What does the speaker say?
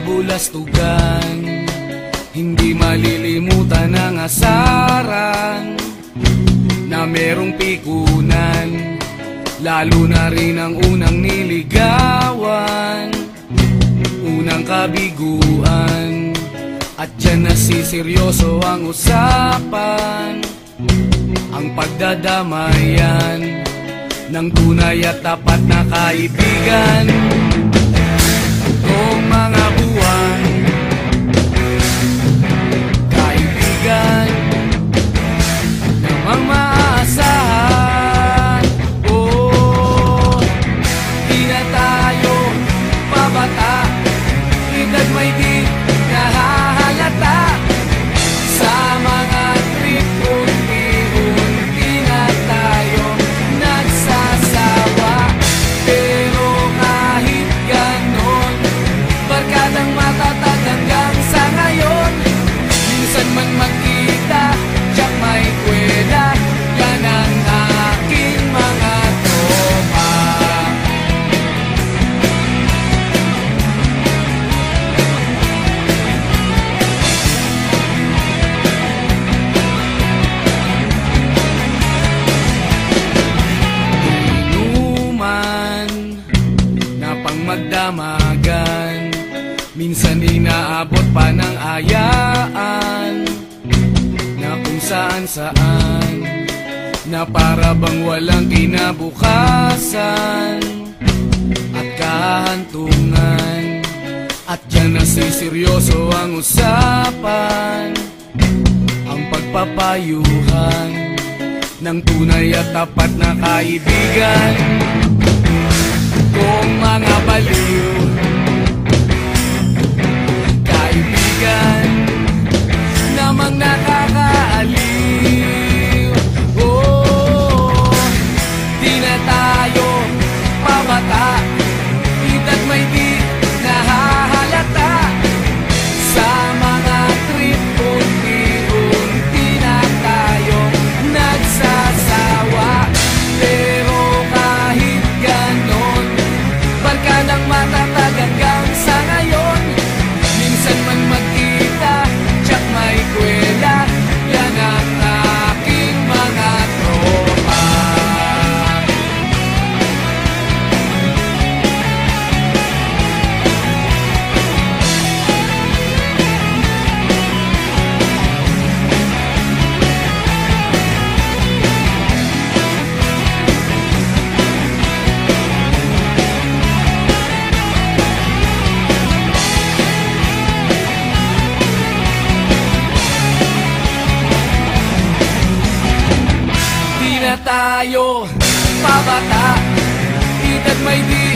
kabulastugan, hindi malilimutan ang asaran na merong pikunan, lalo na rin ang unang niligawan, unang kabiguan. At dyan nasiseryoso ang usapan, ang pagdadamayan ng tunay at tapat na kaibigan. Itong mga buwan, kaibigan namang maaasahan. Oh, di na tayo pabata, edad may di nahahalata. Sa mga trip unti-unti na tayo nagsasawa. Pero kahit ganon, barkadang matatag hanggang sa ngayon. Minsan man magkita, tiyak may kwela, yan ang aking mga tropa. Inuman na pang magdamagan, minsan inaabot pa ng ayaan, na kung saan-saan, na para bang walang kinabukasan at kahantungan. At dyan nasiseryoso ang usapan, ang pagpapayuhan ng tunay at tapat na kaibigan. Kung mga baliw, kaibigan namang nakakaaliw. Oh, di na tayo pabata, edad may di nahahalata. Sa mga trip unti-unti na tayo nagsasawa. Pero kahit ganon, barkadang matatag hanggang sa ngayon. Minsan man magkita, tiyak may kwela, yan ang aking mga tropa. Di na tayo pabata, edad may di